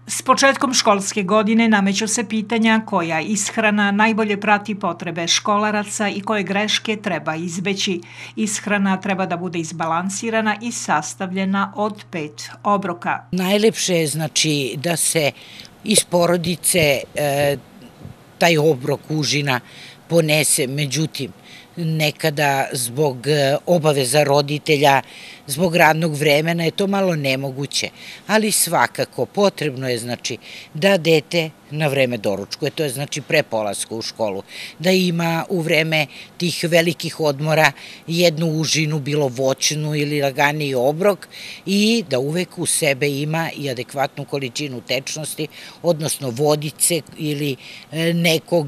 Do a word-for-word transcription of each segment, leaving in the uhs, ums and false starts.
S početkom školske godine nameću se pitanja koja ishrana najbolje prati potrebe školaraca i koje greške treba izbeći. Ishrana treba da bude izbalansirana i sastavljena od pet obroka. Najlepše je znači da se iz porodice e, taj obrok užina ponese, međutim, nekada zbog obaveza roditelja, zbog radnog vremena je to malo nemoguće, ali svakako potrebno je znači da dete na vreme doručkuje, to je znači pre polaska u školu, da ima u vreme tih velikih odmora jednu užinu, bilo voćnu ili laganiji obrok i da uvek u sebe ima i adekvatnu količinu tečnosti, odnosno vodice ili nekog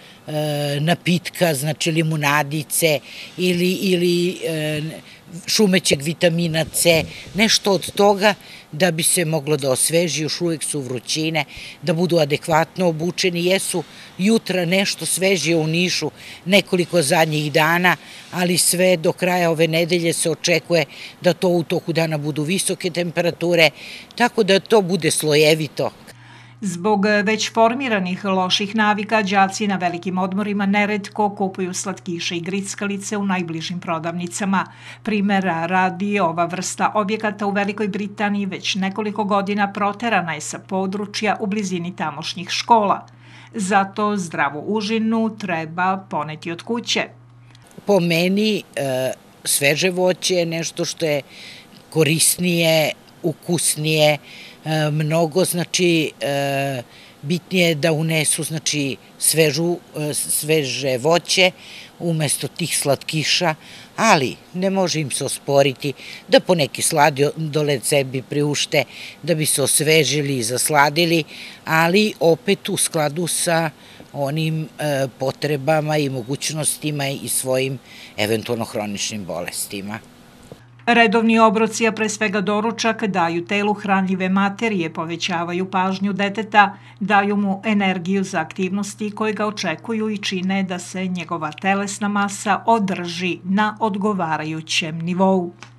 napitka, znači limunadice ili, ili e, šumećeg vitamina C, nešto od toga da bi se moglo da osveži, još uvek su vrućine, da budu adekvatno obučeni, jesu jutra nešto svežije u Nišu nekoliko zadnjih dana, ali sve do kraja ove nedelje se očekuje da to u toku dana budu visoke temperature, tako da to bude slojevito. Zbog već formiranih loših navika, đaci na velikim odmorima neretko kupuju slatkiše i grickalice u najbližim prodavnicama. Primera radi, ova vrsta objekata u Velikoj Britaniji već nekoliko godina proterana je sa područja u blizini tamošnjih škola. Zato zdravu užinu treba poneti od kuće. Po meni sveže voće je nešto što je korisnije, ukusnije, mnogo, znači, bitnije da unesu, znači, svežu, sveže voće umesto tih slatkiša, ali ne može im se osporiti da poneki sladoled sebi priušte, da bi se osvežili i zasladili, ali opet u skladu sa onim potrebama i mogućnostima i svojim eventualno hroničnim bolestima. Redovni obroci, a pre svega doručak, daju telu hranljive materije, povećavaju pažnju deteta, daju mu energiju za aktivnosti koje ga očekuju i čine da se njegova telesna masa održi na odgovarajućem nivou.